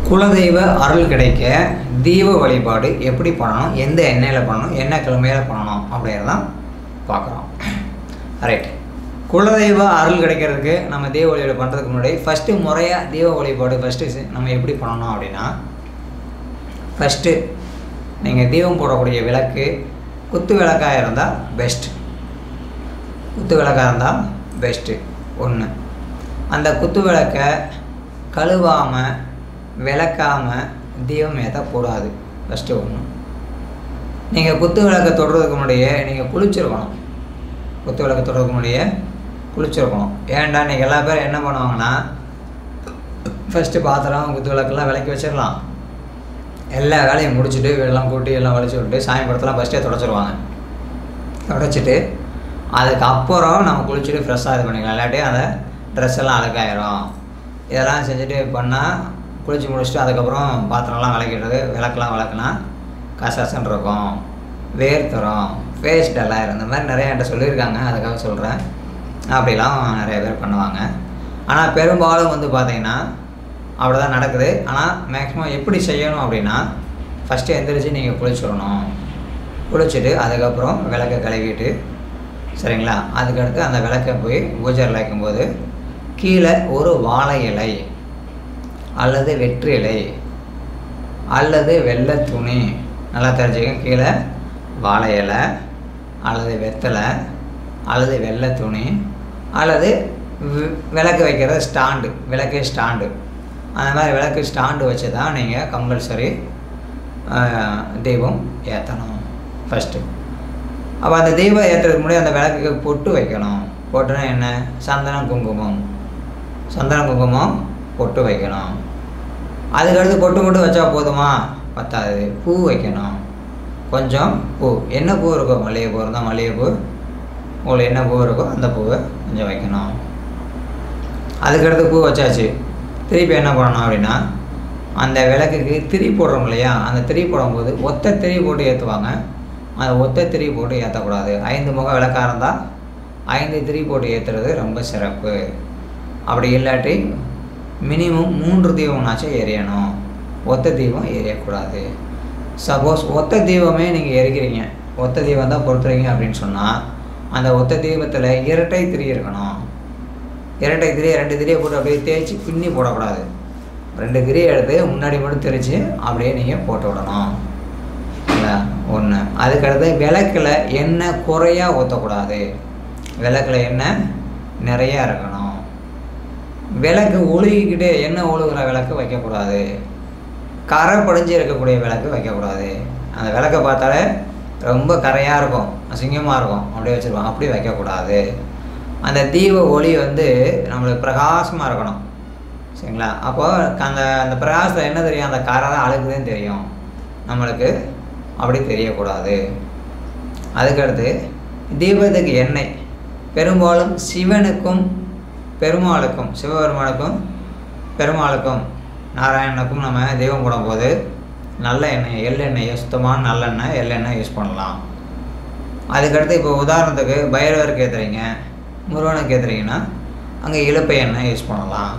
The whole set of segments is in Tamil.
குலதெய்வ அருள் கிடைக்க தீப வழிபாடு எப்படி பண்ணணும், எந்த எண்ணெயில் பண்ணணும், என்ன கிழமையில் பண்ணணும் அப்படிங்கிறதான் பார்க்குறோம். ரைட். குலதெய்வ அருள் கிடைக்கிறதுக்கு நம்ம தெய்வ வழிபாடு பண்ணுறதுக்கு முன்னாடி ஃபஸ்ட்டு முறையாக தெய்வ வழிபாடு ஃபஸ்ட்டு நம்ம எப்படி பண்ணணும் அப்படின்னா, ஃபஸ்ட்டு நீங்கள் தீபம் போடக்கூடிய விளக்கு குத்து விளக்காக இருந்தால் பெஸ்ட்டு. குத்து விளக்காக இருந்தால் பெஸ்ட்டு. ஒன்று, அந்த குத்து விளக்கை கழுவாமல் விளக்காமல் தீபம் ஏற்ற கூடாது. ஃபஸ்ட்டு ஒன்று. நீங்கள் குத்து விளக்கை தொடுறதுக்கு முன்னாடியே நீங்கள் குளிச்சிருக்கணும். குத்து விளக்கை தொடுறதுக்கு முன்னாடியே குளிச்சிருக்கணும். ஏன்டா இன்றைக்கி எல்லா பேரும் என்ன பண்ணுவாங்கன்னா, ஃபஸ்ட்டு பாத்திரம் குத்து விளக்கெல்லாம் விளக்கி வச்சிடலாம், எல்லா வேலையும் முடிச்சுட்டு வீடெல்லாம் கூட்டி எல்லாம் வலிச்சு விட்டு சாமி படத்தெல்லாம் ஃபஸ்ட்டே தொடச்சிருவாங்க. தொடச்சிட்டு அதுக்கப்புறம் நம்ம குளிச்சுட்டு ஃப்ரெஷ்ஷாக இது பண்ணிக்கலாம். இல்லாட்டி அந்த ட்ரெஸ் எல்லாம் அழுக்காயிரும். இதெல்லாம் செஞ்சுட்டு பண்ணால் குளிச்சு முடிச்சுட்டு அதுக்கப்புறம் பாத்திரம்லாம் விளக்கிடுறது, விளக்கெல்லாம் விளக்குனா கசகசன்னு இருக்கும், வேர்த்தரும், ஃபேஸ் டல்லாயிரும். இந்த மாதிரி நிறைய என்கிட்ட சொல்லியிருக்காங்க, அதுக்காக சொல்கிறேன். அப்படிலாம் நிறைய பேர் பண்ணுவாங்க. ஆனால் பெரும்பாலும் வந்து பார்த்திங்கன்னா அப்படி தான் நடக்குது. ஆனால் மேக்ஸிமம் எப்படி செய்யணும் அப்படின்னா, ஃபஸ்ட்டு எந்திரிச்சு நீங்கள் குளிச்சிடணும். குளிச்சுட்டு அதுக்கப்புறம் விளக்கை கழுவிட்டு, சரிங்களா, அதுக்கடுத்து அந்த விளக்கை போய் பூஜையில் வைக்கும்போது கீழே ஒரு வாழை இலை அல்லது வெற்றி இலை அல்லது வெள்ளை துணி, நல்லா தெரிஞ்சுக்க, கீழே வாழை இலை அல்லது வெத்தலை அல்லது வெள்ளை துணி அல்லது விளக்கு வைக்கிற ஸ்டாண்டு, விளக்கு ஸ்டாண்டு, அந்த மாதிரி விளக்கு ஸ்டாண்டு வச்சு தான் நீங்கள் கம்பல்சரி தீபம் ஏற்றணும் ஃபஸ்ட்டு. அப்போ அந்த தீபம் ஏற்றுறதுக்கு முன்னாடி அந்த விளக்குக்கு பொட்டு வைக்கணும். பொட்டுனா என்ன? சந்தனம் குங்குமம், சந்தனம் குங்குமம் பொட்டு வைக்கணும். அதுக்கடுத்து பொட்டு மட்டும் வச்சா போதுமா? பத்தாது, பூ வைக்கணும். கொஞ்சம் பூ, என்ன பூ இருக்கோ, மல்லிகைப்பூ இருந்தால் மல்லிகைப்பூ, உங்களுக்கு என்ன பூ இருக்கோ அந்த பூவை கொஞ்சம் வைக்கணும். அதுக்கடுத்து பூ வச்சாச்சு. திருப்பி என்ன பண்ணணும் அப்படின்னா, அந்த விளக்குக்கு திரி போடுறோம் இல்லையா, அந்த திரி போடும்போது ஒத்த திரி போட்டு ஏற்றுவாங்க. அந்த ஒத்த திரி போட்டு ஏற்றக்கூடாது. 5 முக விளக்காக இருந்தால் 5 திரி போட்டு ஏற்றுறது ரொம்ப சிறப்பு. அப்படி இல்லாட்டி மினிமம் 3 தீபம்னாச்சும் எரியணும். ஒத்த தீபம் எரியக்கூடாது. சப்போஸ் ஒத்த தீபமே நீங்கள் எரிக்கிறீங்க, ஒத்த தீபம் தான் பொறுத்துறீங்க அப்படின்னு சொன்னால், அந்த ஒத்த தீபத்தில் இரட்டை திரி இருக்கணும். இரட்டை திரியை 2 திரியை போட்டு அப்படியே தேய்ச்சி பின்னி போடக்கூடாது. 2 திரியை எடுத்து முன்னாடி மட்டும் தெரித்து அப்படியே நீங்கள் போட்டு விடணும். இல்லை ஒன்று. அதுக்கடுத்து விளக்கில் எண்ணெய் குறையாக ஊற்றக்கூடாது. விளக்கில் எண்ணெய் நிறையா இருக்கணும். விளக்கு ஒழுகிக்கிட்டே எண்ணெய் ஒழுகிற விளக்கு வைக்கக்கூடாது. கரை படிஞ்சு இருக்கக்கூடிய விளக்கு வைக்கக்கூடாது. அந்த விளக்கை பார்த்தாலே ரொம்ப கரையாக இருக்கும், அசிங்கமாக இருக்கும், அப்படியே வச்சுருவாங்க. அப்படி வைக்கக்கூடாது. அந்த தீப ஒளி வந்து நம்மளுக்கு பிரகாசமாக இருக்கணும், சரிங்களா? அப்போது அந்த பிரகாசத்தில் என்ன தெரியும்? அந்த கரை தான் அழுக்குதுன்னு தெரியும் நம்மளுக்கு. அப்படி தெரியக்கூடாது. அதுக்கடுத்து தீபத்துக்கு எண்ணெய் பெரும்பாலும் சிவனுக்கும் பெருமாளுக்கும், சிவபெருமானுக்கும் பெருமாளுக்கும் நாராயணனுக்கும் நம்ம தெய்வம் போடும்போது நல்ல எண்ணெய், எள்ளெண்ணெய், சுத்தமான நல்லெண்ணெய் எள்ளெண்ணெய் யூஸ் பண்ணலாம். அதுக்கடுத்து இப்போ உதாரணத்துக்கு பைரவருக்கு ஏற்றுறீங்க, முருகனுக்கு ஏற்றுறீங்கன்னா அங்கே இலுப்பை எண்ணெய் யூஸ் பண்ணலாம்.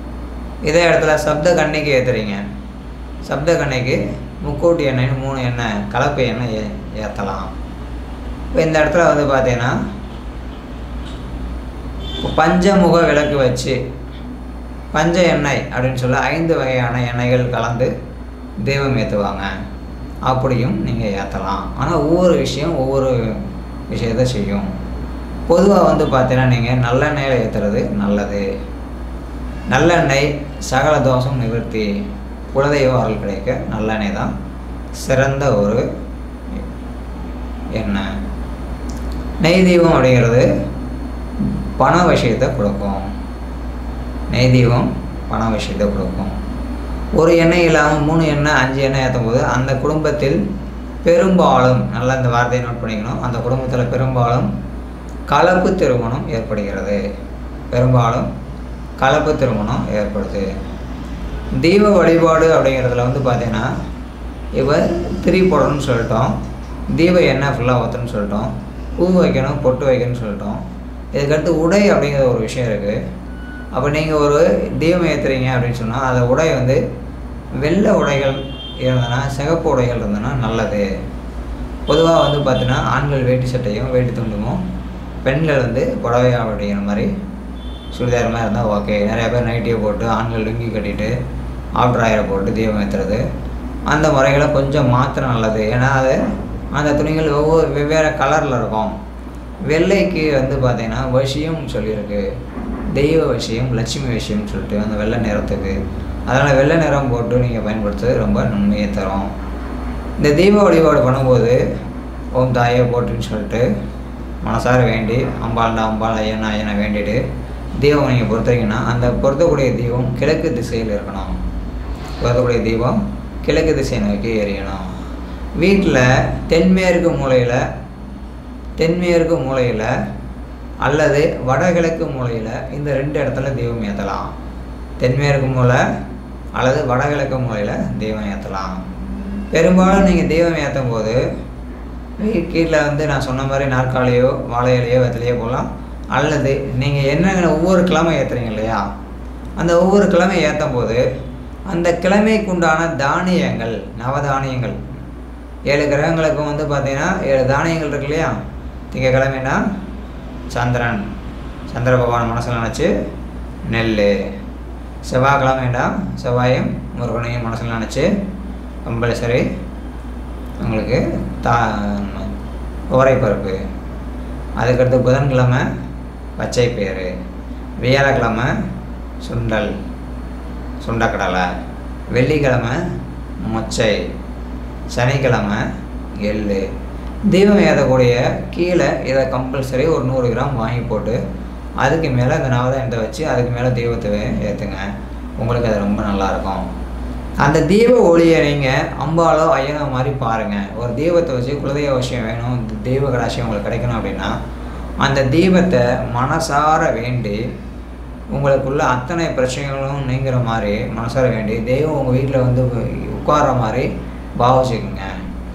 இதே இடத்துல சப்த கன்னிக்கு ஏற்றுறீங்க, சப்த கன்னிக்கு முக்கூட்டி எண்ணெய்னு 3 எண்ணெய் கலப்பு எண்ணெய் ஏற்றலாம். இப்போ இந்த இடத்துல வந்து பார்த்தீங்கன்னா பஞ்சமுக விளக்கு வச்சு பஞ்ச எண்ணெய் அப்படின்னு சொல்ல 5 வகையான எண்ணெய்கள் கலந்து தெய்வம் ஏற்றுவாங்க. அப்படியும் நீங்கள் ஏற்றலாம். ஆனால் ஒவ்வொரு விஷயம் ஒவ்வொரு விஷயத்தை செய்யும். பொதுவாக வந்து பார்த்தீங்கன்னா நீங்கள் நல்லெண்ணெயில் ஏற்றுறது நல்லது. நல்லெண்ணெய் சகல தோஷம் நிவர்த்தி, குலதெய்வ அருள் கிடைக்க நல்லெண்ணெய் தான் சிறந்த ஒரு எண்ணெய். நெய் தீபம் அப்படிங்கிறது பண விஷயத்தை கொடுக்கும். நெய் தீபம் பண விஷயத்தை கொடுக்கும். ஒரு எண்ணெய் இல்லாமல் 3 எண்ணெய் 5 எண்ணெய் ஏற்றும் போது அந்த குடும்பத்தில் பெரும்பாலும், நல்லா இந்த வார்த்தையை நோட் பண்ணிக்கணும், அந்த குடும்பத்தில் பெரும்பாலும் கலப்பு திருமணம் ஏற்படுகிறது. பெரும்பாலும் கலப்பு திருமணம் ஏற்படுது. தீப வழிபாடு அப்படிங்கிறதுல வந்து பார்த்தீங்கன்னா, இப்போ திரி போடணும்னு சொல்லிட்டோம், தீப எண்ணெய் ஃபுல்லாக ஊற்றணும்னு சொல்லிட்டோம், பூ வைக்கணும், பொட்டு வைக்கணும்னு சொல்லிட்டோம். இதுக்கடுத்து உடை அப்படிங்கிற ஒரு விஷயம் இருக்குது. அப்போ நீங்கள் ஒரு தீபம் ஏற்றுறீங்க அப்படின்னு சொன்னால், அந்த உடை வந்து வெள்ளை உடைகள் இருந்ததுன்னா, சிகப்பு உடைகள் இருந்ததுன்னா நல்லது. பொதுவாக வந்து பார்த்தீங்கன்னா ஆண்கள் வேட்டி சட்டையும் வேட்டி துண்டுமும், பெண்கள் வந்து புடவை அப்படிங்கிற மாதிரி சுடிதார் மாதிரி இருந்தால் ஓகே. நிறையா பேர் நைட்டியை போட்டு ஆண்கள் லுங்கி கட்டிட்டு ஆஃப்டர் ஆயரை போட்டு தீபம் ஏற்றுறது, அந்த முறைகளை கொஞ்சம் மாற்ற நல்லது. ஏன்னா அது அந்த துணிகள் வெவ்வேறு கலரில் இருக்கும். வெள்ளைக்கு வந்து பார்த்திங்கன்னா வசியம் சொல்லியிருக்கு, தெய்வ வசியம், லட்சுமி வசியம்னு சொல்லிட்டு அந்த வெள்ளை நிறத்துக்கு. அதனால் வெள்ளை நிறம் போட்டு நீங்கள் பயன்படுத்துறது ரொம்ப நன்மையை தரும். இந்த தீப வழிபாடு பண்ணும்போது ஓம் தாயை போட்டுன்னு சொல்லிட்டு மனசார வேண்டி அம்பாள்டா அம்பாள், ஐயனா ஐயனை வேண்டிட்டு தீபம் நீங்கள் பொறுத்தீங்கன்னா அந்த பொருத்தக்கூடிய தீபம் கிழக்கு திசையில் இருக்கணும். பொருத்தக்கூடிய தீபம் கிழக்கு திசையை நோக்கி எரியணும். வீட்டில் தென்மேற்கு மூலையில் அல்லது வடகிழக்கு மூலையில் இந்த 2 இடத்துல தீபம் ஏற்றலாம். தென்மேற்கு மூலை அல்லது வடகிழக்கு மூலையில் தீபம் ஏற்றலாம். பெரும்பாலும் நீங்கள் தீபம் ஏற்றும் போது கீழே வந்து நான் சொன்ன மாதிரி நாற்காலியோ வாழை இலையோ வெத்தலையோ போகலாம். அல்லது நீங்கள் என்ன ஒவ்வொரு கிழமை ஏற்றுறீங்க இல்லையா, அந்த ஒவ்வொரு கிழமை ஏற்றும் போது அந்த கிழமைக்கு உண்டான தானியங்கள், நவதானியங்கள், 7 கிரகங்களுக்கும் வந்து பார்த்திங்கன்னா 7 தானியங்கள் இருக்கு இல்லையா. திங்கக்கிழமைனா சந்திர பகவான் மனசில் நினச்சி நெல், செவ்வாய்க்கிழமைனா செவ்வாயும் முருகனையும் மனசில் நினச்சி கம்பல்சரி உங்களுக்கு உரைப்பருப்பு. அதுக்கடுத்து புதன்கிழமை பச்சை பயிறு, வியாழக்கிழமை சுண்டக்கடலை, வெள்ளிக்கிழமை மொச்சை, சனிக்கிழமை எள்ளு. தீபம் ஏற்றக்கூடிய கீழே இதை கம்பல்சரி ஒரு 100 கிராம் வாங்கி போட்டு அதுக்கு மேலே இந்த நவதானியத்தை வச்சு அதுக்கு மேலே தீபத்தை ஏற்றுங்க. உங்களுக்கு அது ரொம்ப நல்லாயிருக்கும். அந்த தீப ஒளியை நீங்கள் அம்பாலோ ஐயனோ மாதிரி பாருங்கள். ஒரு தீபத்தை வச்சு குலதெய்வ விஷயம் வேணும், தெய்வ கடாட்சியம் உங்களுக்கு கிடைக்கணும் அப்படின்னா அந்த தீபத்தை மனசார வேண்டி உங்களுக்குள்ள அத்தனை பிரச்சனைகளும் நீங்கிற மாதிரி மனசார வேண்டி தெய்வம் உங்கள் வீட்டில் வந்து உட்கார்ற மாதிரி பாவிச்சுக்குங்க.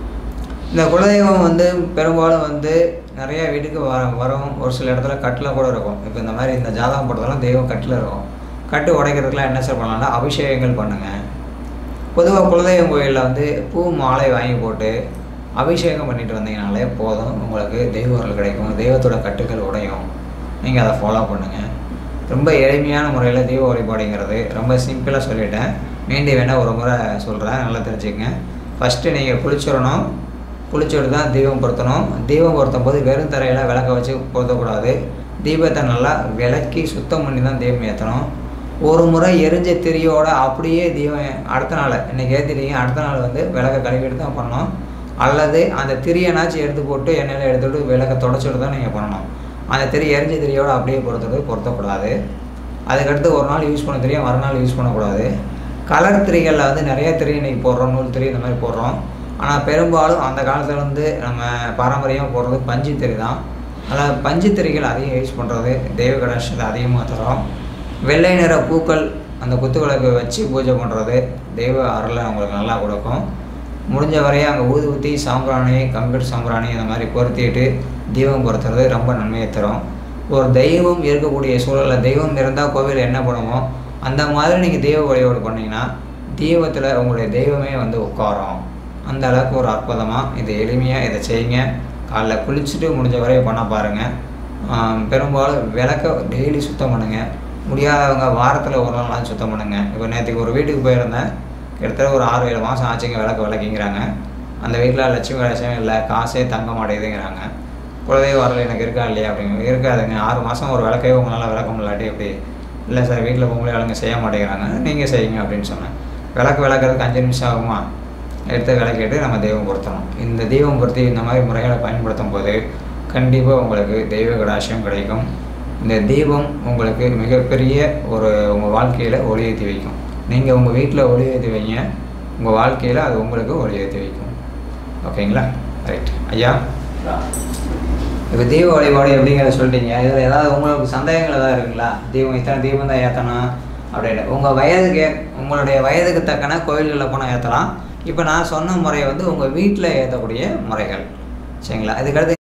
இந்த குலதெய்வம் வந்து பெரும்பாலும் வந்து நிறைய வீட்டுக்கு வரும். ஒரு சில இடத்துல கட்டில் கூட இருக்கும். இப்போ இந்த மாதிரி இந்த ஜாதகம் போட்டதெல்லாம் தெய்வம் கட்டில் இருக்கும். கட்டு உடைக்கிறதுக்குலாம் என்ன சார் பண்ணலாம்னா அபிஷேகங்கள் பண்ணுங்கள். பொதுவாக குலதெய்வம் கோயிலில் வந்து பூ மாலை வாங்கி போட்டு அபிஷேகம் பண்ணிட்டு வந்தீங்கனாலே போதும், உங்களுக்கு தெய்வங்கள் கிடைக்கும், தெய்வத்தோட கட்டுக்கள் உடையும். நீங்கள் அதை ஃபாலோ பண்ணுங்கள். ரொம்ப எளிமையான முறையில் தெய்வ வழிபாடுங்கிறது ரொம்ப சிம்பிளாக சொல்லிட்டேன். மீண்டும் வேணால் ஒரு முறை சொல்கிறேன், நல்லா தெரிஞ்சுக்கங்க. ஃபஸ்ட்டு நீங்கள் குளிச்சுட்டு தான் தீபம் பொருத்தணும். தீபம் பொருத்தும் போது வெறும் தரையில் விளக்க வச்சு பொருத்தக்கூடாது. தீபத்தை நல்லா விளக்கி சுத்தம் பண்ணி தான் தீபம் ஏற்றணும். ஒரு முறை எரிஞ்ச திரியோடு அப்படியே தீபம் அடுத்த நாள் இன்றைக்கி ஏற்றிட்டீங்க, அடுத்த நாள் வந்து விளக்க கழுவிட்டு தான் பண்ணணும். அல்லது அந்த திரியனாச்சும் எடுத்து போட்டு எண்ணெயில் எடுத்துகிட்டு விளக்க தொடச்சிட்டு தான் நீங்கள் பண்ணணும். அந்த எரிஞ்ச திரியோடு அப்படியே பொருத்தக்கூடாது. அதுக்கடுத்து ஒரு நாள் யூஸ் பண்ண திரியை மறுநாள் யூஸ் பண்ணக்கூடாது. கலர் திரிகளில் வந்து நிறைய திரி இன்றைக்கி போடுறோம், நூல் திரி இந்த மாதிரி போடுறோம். ஆனால் பெரும்பாலும் அந்த காலத்தில் வந்து நம்ம பாரம்பரியமாக போடுறது பஞ்சு திரி தான். அதனால் பஞ்சு திரிகள் அதிகம் யூஸ் பண்ணுறது தெய்வ கடாட்சத்தை அதிகமாக தரும். வெள்ளை நிற பூக்கள் அந்த குத்துவிளக்கு வச்சு பூஜை பண்ணுறது தெய்வ அருளை அவங்களுக்கு நல்லா கொடுக்கும். முடிஞ்ச வரையும் அங்கே ஊதுபத்தி, சாம்பிராணி, கம்ப்யூட்டர் சாம்பிராணி இந்த மாதிரி பொருத்திட்டு தீபம் பொருத்துறது ரொம்ப நன்மையை தரும். ஒரு தெய்வம் இருக்கக்கூடிய சூழலில் தெய்வம் இருந்தால் கோவில் என்ன பண்ணுமோ அந்த மாதிரி நீங்கள் தெய்வ வழிபாடு பண்ணிங்கன்னா தெய்வத்தில் உங்களுடைய தெய்வமே வந்து உட்காரும். அந்த அளவுக்கு ஒரு அற்புதமாக இது எளிமையாக இதை செய்யுங்க. காலைல குளிச்சுட்டு முடிஞ்ச வரையும் பண்ண பாருங்கள். பெரும்பாலும் விளக்க டெய்லி சுத்தம் பண்ணுங்கள். முடியாதவங்க வாரத்தில் ஒரு நாள் சுத்தம் பண்ணுங்கள். இப்போ நேற்றுக்கு ஒரு வீட்டுக்கு போயிருந்தேன், கிட்டத்தட்ட ஒரு 6-7 மாதம் ஆச்சுங்க விளக்கிங்கிறாங்க. அந்த வீட்டில் லட்சுமி கடாட்சியம் இல்லை, காசே தங்க மாட்டேங்குதுங்கிறாங்க. குலதெய்வ வரல எனக்கு இருக்கா இல்லையா அப்படிங்க. இருக்காதுங்க, 6 மாதம் ஒரு விளக்கையே உங்களால் விளக்க முடியாட்டி எப்படி? இல்லை சார் வீட்டில் பொம்பளை ஆளுங்க செய்ய மாட்டேங்கிறாங்க, நீங்கள் செய்யுங்க அப்படின்னு சொன்னேன். விளக்குறதுக்கு 5 நிமிஷம் ஆகுமா? எடுத்து விளக்கிட்டு நம்ம தெய்வம் பொருத்தணும். இந்த தெய்வம் பொருத்தி இந்த மாதிரி முறைகளை பயன்படுத்தும் போது கண்டிப்பாக உங்களுக்கு தெய்வ கடாட்சியம் கிடைக்கும். இந்த தீபம் உங்களுக்கு மிகப்பெரிய உங்கள் வாழ்க்கையில் ஒளி ஏற்றி வைக்கும். நீங்கள் உங்கள் வீட்டில் ஒளி ஏற்றி வைங்க, உங்கள் வாழ்க்கையில் அது உங்களுக்கு ஒளி ஏற்றி வைக்கும். ஓகேங்களா? ரைட் ஐயா. இப்போ தீப வழிபாடு எப்படிங்கிறத சொல்லிட்டீங்க. இதில் ஏதாவது உங்களுக்கு சந்தேகங்கள் ஏதாவது இருக்குங்களா? இத்தனை தீபம் தான் ஏற்றணும் அப்படின்னு உங்களுடைய வயதுக்கு தக்கன கோயில்களில் போனால் ஏற்றலாம். இப்போ நான் சொன்ன முறையை வந்து உங்கள் வீட்டில் ஏற்றக்கூடிய முறைகள் சரிங்களா? இதுக்கடுத்து